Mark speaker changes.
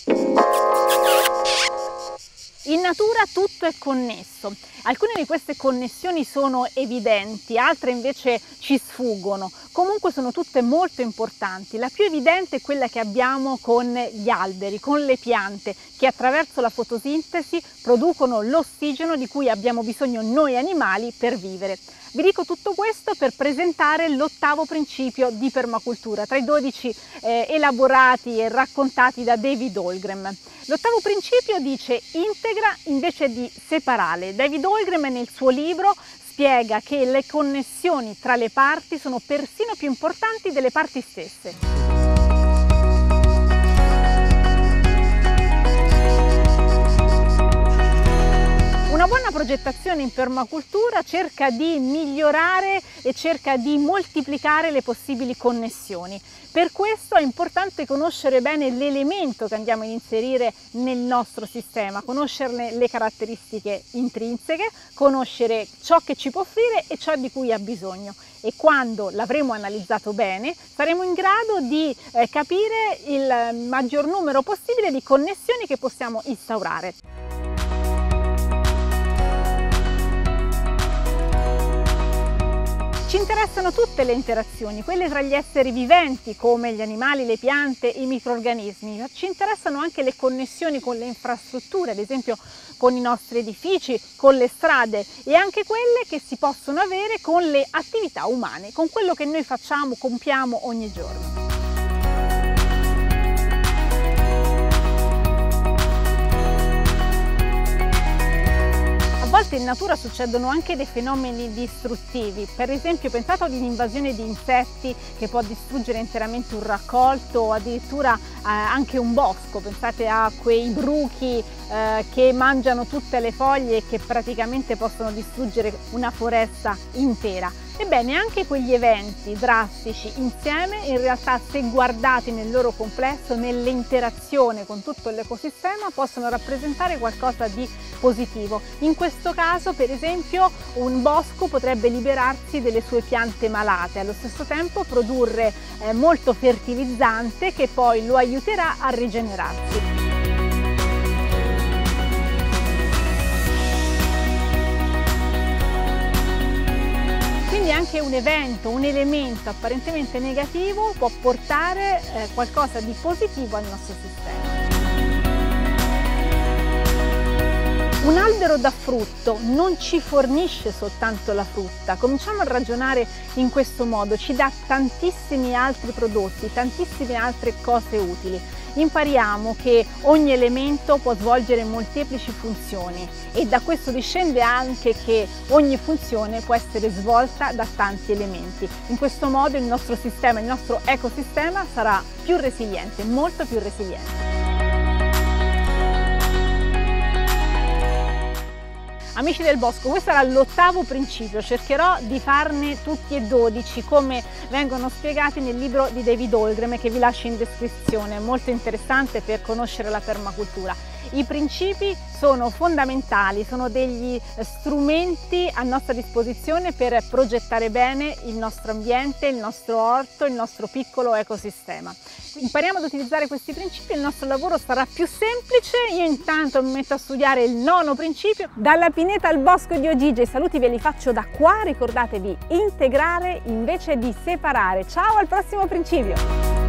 Speaker 1: In natura tutto è connesso, alcune di queste connessioni sono evidenti, altre invece ci sfuggono, comunque sono tutte molto importanti. La più evidente è quella che abbiamo con gli alberi, con le piante, che attraverso la fotosintesi producono l'ossigeno di cui abbiamo bisogno noi animali per vivere. Vi dico tutto questo per presentare l'ottavo principio di permacultura, tra i 12 elaborati e raccontati da David Holmgren. L'ottavo principio dice integra invece di separare. David Holmgren nel suo libro spiega che le connessioni tra le parti sono persino più importanti delle parti stesse. Una buona progettazione in permacultura cerca di migliorare e cerca di moltiplicare le possibili connessioni. Per questo è importante conoscere bene l'elemento che andiamo ad inserire nel nostro sistema, conoscerne le caratteristiche intrinseche, conoscere ciò che ci può offrire e ciò di cui ha bisogno. E quando l'avremo analizzato bene saremo in grado di capire il maggior numero possibile di connessioni che possiamo instaurare. Ci interessano tutte le interazioni, quelle tra gli esseri viventi come gli animali, le piante, i microrganismi. Ci interessano anche le connessioni con le infrastrutture, ad esempio con i nostri edifici, con le strade e anche quelle che si possono avere con le attività umane, con quello che noi facciamo, compiamo ogni giorno. A volte in natura succedono anche dei fenomeni distruttivi, per esempio pensate ad un'invasione di insetti che può distruggere interamente un raccolto o addirittura anche un bosco, pensate a quei bruchi che mangiano tutte le foglie e che praticamente possono distruggere una foresta intera. Ebbene, anche quegli eventi drastici insieme, in realtà se guardati nel loro complesso, nell'interazione con tutto l'ecosistema, possono rappresentare qualcosa di positivo. In questo caso, per esempio, un bosco potrebbe liberarsi delle sue piante malate, allo stesso tempo produrre molto fertilizzante che poi lo aiuterà a rigenerarsi. Quindi anche un evento, un elemento apparentemente negativo può portare qualcosa di positivo al nostro sistema. Un albero da frutto non ci fornisce soltanto la frutta, cominciamo a ragionare in questo modo, ci dà tantissimi altri prodotti, tantissime altre cose utili. Impariamo che ogni elemento può svolgere molteplici funzioni e da questo discende anche che ogni funzione può essere svolta da tanti elementi. In questo modo il nostro sistema, il nostro ecosistema sarà più resiliente, molto più resiliente. Amici del bosco, questo era l'ottavo principio, cercherò di farne tutti e 12 come vengono spiegati nel libro di David Holmgren che vi lascio in descrizione, è molto interessante per conoscere la permacultura. I principi sono fondamentali, sono degli strumenti a nostra disposizione per progettare bene il nostro ambiente, il nostro orto, il nostro piccolo ecosistema. Impariamo ad utilizzare questi principi e il nostro lavoro sarà più semplice. Io intanto mi metto a studiare il nono principio. Dalla pineta al bosco di Ogige, i saluti ve li faccio da qua, ricordatevi integrare invece di separare. Ciao al prossimo principio!